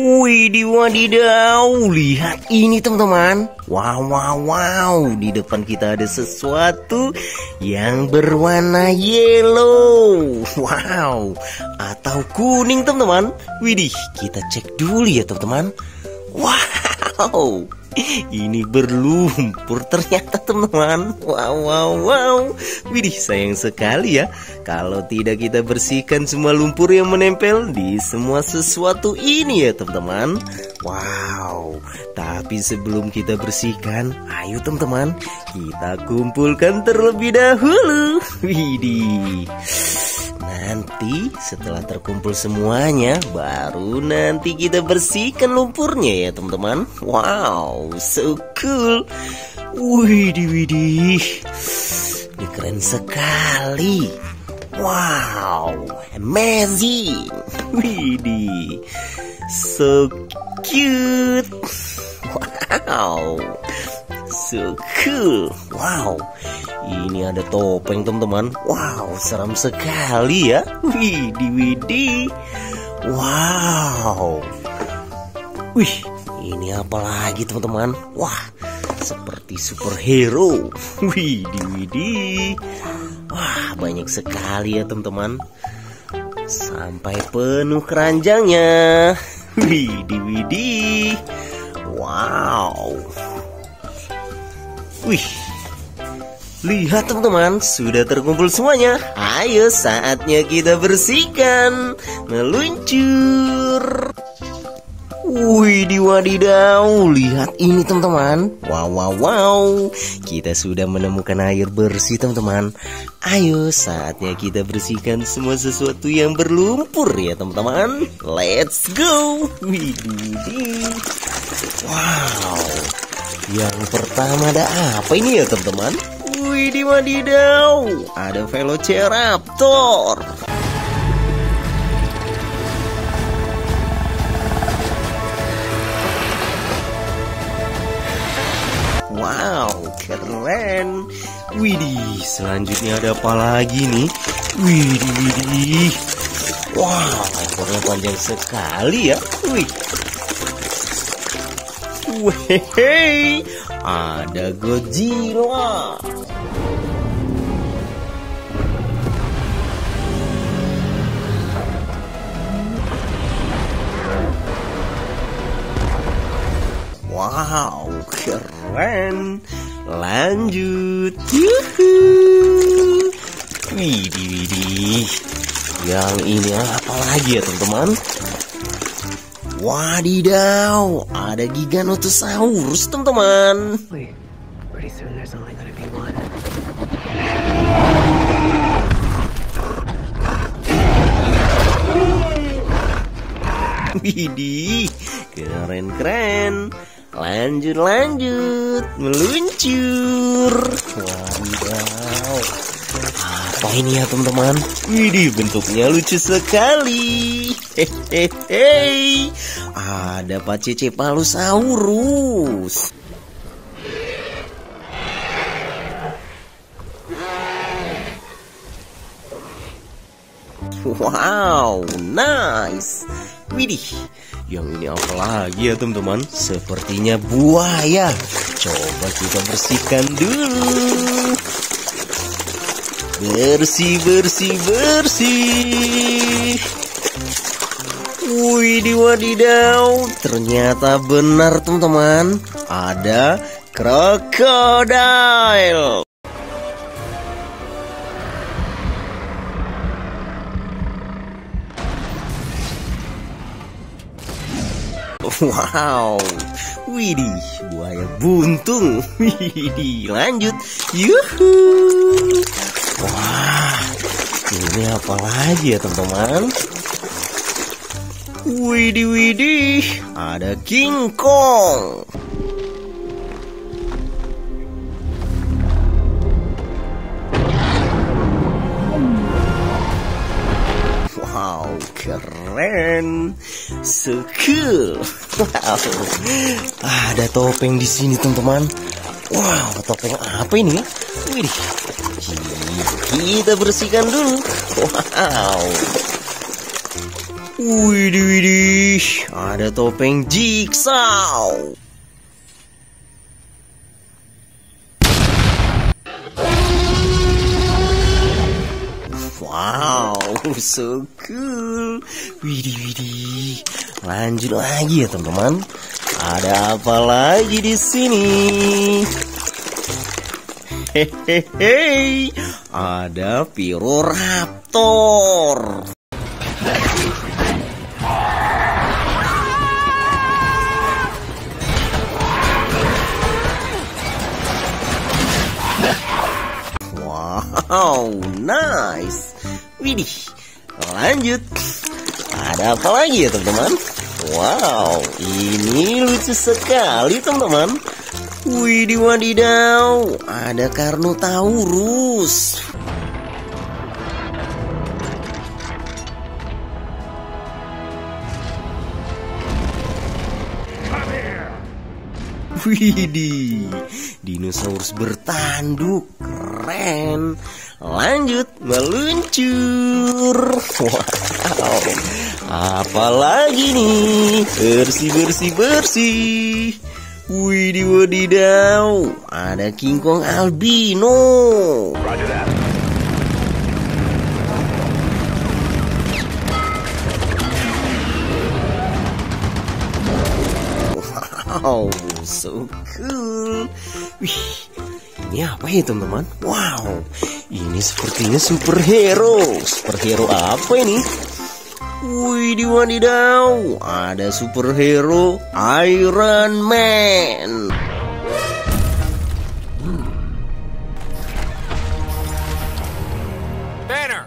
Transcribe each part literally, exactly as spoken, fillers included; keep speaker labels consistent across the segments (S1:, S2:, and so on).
S1: Widih wadidaw, lihat ini teman-teman. Wow wow wow, di depan kita ada sesuatu yang berwarna yellow. Wow, atau kuning teman-teman. Widih, kita cek dulu ya teman-teman. Wow, ini berlumpur ternyata teman-teman. Wow wow wow. Widih, sayang sekali ya kalau tidak kita bersihkan semua lumpur yang menempel di semua sesuatu ini ya teman-teman. Wow, tapi sebelum kita bersihkan, ayo teman-teman, kita kumpulkan terlebih dahulu. Widih, nanti setelah terkumpul semuanya, baru nanti kita bersihkan lumpurnya ya teman-teman. Wow, so cool. Widih, widih, ini keren sekali. Wow, amazing. Widih, so cute. Wow, so cool. Wow, ini ada topeng teman-teman. Wow, seram sekali ya. Widih, widih. Wow. Wih, ini apa lagi teman-teman? Wah, seperti superhero. Widih, widih. Wah, banyak sekali ya teman-teman. Sampai penuh keranjangnya. Widih, widih. Wow. Wih, lihat teman-teman, sudah terkumpul semuanya. Ayo saatnya kita bersihkan. Meluncur. Widih wadidaw, lihat ini teman-teman. Wow wow wow, kita sudah menemukan air bersih teman-teman. Ayo saatnya kita bersihkan semua sesuatu yang berlumpur ya teman-teman. Let's go. Widih, widih. Wow, yang pertama ada apa ini ya teman-teman? Widih wadidaw, ada Velociraptor. Wow, keren. Widih, selanjutnya ada apa lagi nih? Widih, widih. Wow, ekornya panjang sekali ya. Wih. Wih, ada Godzilla. Wow, keren. Lanjut. Yuhu. Widih, widih. Yang ini apa lagi ya teman-teman? Wadidaw, ada Giganotosaurus teman-teman. Widih, keren-keren. Lanjut, lanjut, meluncur. Wadidaw, apa ini ya teman-teman? Widih, bentuknya lucu sekali. Hehehe, ada Pacecepalosaurus. Wow, nice. Widih, yang ini apa lagi ya teman-teman? Sepertinya buaya. Coba kita bersihkan dulu. Bersih, bersih, bersih. Widih wadidaw, ternyata benar teman-teman, ada krokodil. Wow, widih, buaya buntung. Widih, lanjut. Yuhu. Wah, ini apa lagi ya teman-teman? Widih, widih, ada King Kong. Wow, keren. So cool. Wow. Ada topeng di sini teman-teman. Wow, topeng apa ini? Widih. Kita bersihkan dulu. Wow. Widih, widih, ada topeng Jigsaw. Wow, so cool. Widih, widih. Lanjut lagi ya teman-teman. Ada apa lagi di sini? Hehehe, ada Piroraptor. Wow, nice. Widih, lanjut. Ada apa lagi ya teman-teman? Wow, ini lucu sekali teman-teman. Widih, wadidaw, ada Carnotaurus. Widih, dinosaurus bertanduk, keren. Lanjut, meluncur. Wow, apalagi nih? Bersih, bersih, bersih. Widih, wadidaw, ada King Kong albino. Wow, so cool. Wih, ini apa ya teman-teman? Wow, ini sepertinya superhero. Superhero apa ini? Widih, wadidaw, ada superhero Iron Man.
S2: Banner.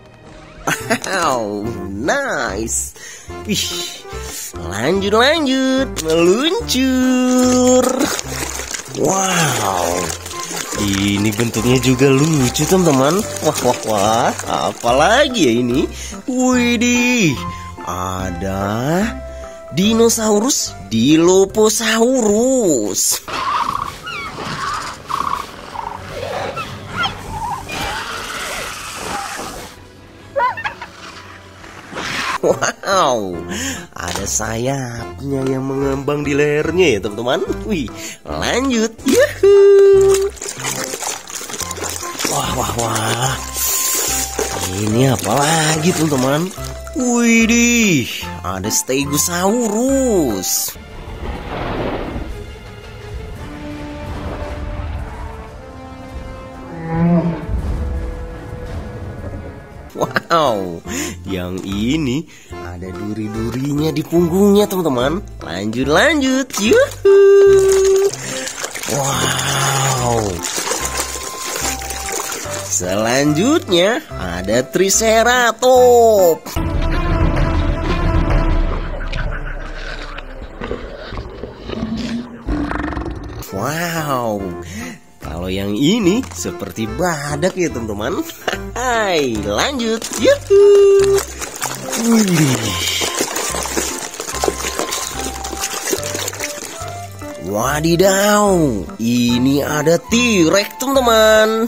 S1: Wow, nice. Wih, lanjut lanjut, meluncur. Wow, ini bentuknya juga lucu teman-teman. Wah wah wah, apalagi ya ini? Widih, ada dinosaurus Dilophosaurus. Wow, ada sayapnya yang mengembang di lehernya ya teman-teman. Wih, lanjut. Yuhuu. Wah, wah, wah. Ini apa lagi teman-teman? Widih, ada Stegosaurus. Wow, yang ini ada duri-durinya di punggungnya teman-teman. Lanjut lanjut, yuhuu. Wow. Selanjutnya ada Triceratops. Wow. Kalau yang ini seperti badak ya teman-teman. Hai, lanjut. Yuhuu. Wadidaw, ini ada T-Rex teman-teman.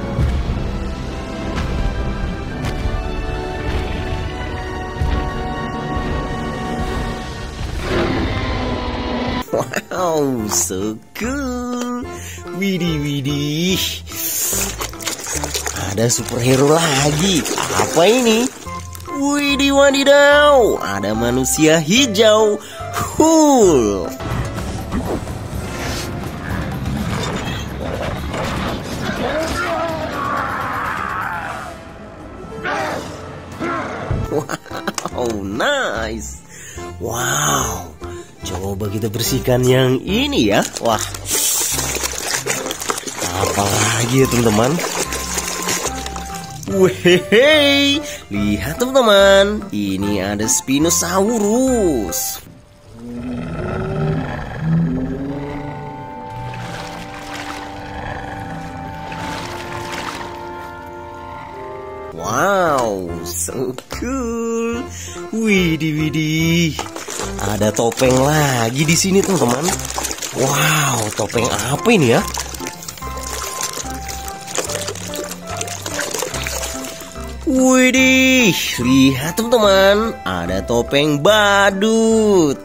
S1: Wow, so cool. Widih, widih. Ada superhero lagi. Apa ini? Widih, wadidaw. Ada manusia hijau. Cool. Wow, nice. Wow. Coba kita bersihkan yang ini ya. Wah, apa lagi ya teman-teman? Wehehe, lihat teman-teman, ini ada Spinosaurus. Wow, so cool. Widih, widih. Ada topeng lagi di sini teman-teman. Wow, topeng apa ini ya? Widih, lihat teman-teman, ada topeng badut.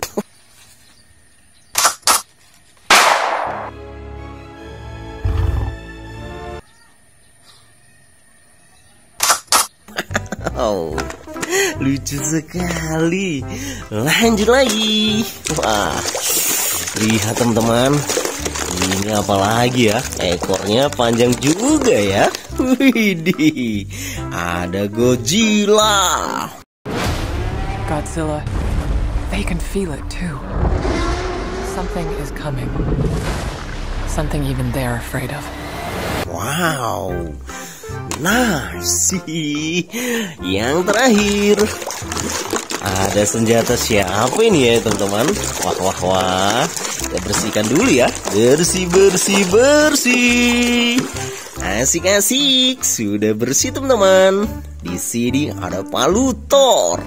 S1: Oh, lucu sekali. Lanjut lagi. Wah, lihat teman-teman, ini apa lagi ya? Ekornya panjang juga ya. Widih, ada Godzilla.
S2: Godzilla, they can feel it too. Something is coming. Something even they're afraid of.
S1: Wow. Nah, sih, yang terakhir ada senjata siapa ini ya teman-teman? Wah wah wah, kita bersihkan dulu ya. Bersih bersih bersih. Asik asik, sudah bersih teman-teman. Di sini ada palu Thor.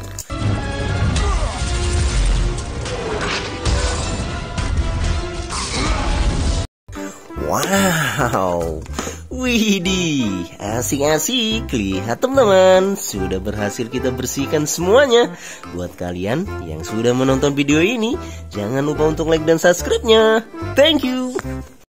S1: Wow. Widih, asik-asik. Lihat teman-teman, sudah berhasil kita bersihkan semuanya. Buat kalian yang sudah menonton video ini, jangan lupa untuk like dan subscribe-nya. Thank you.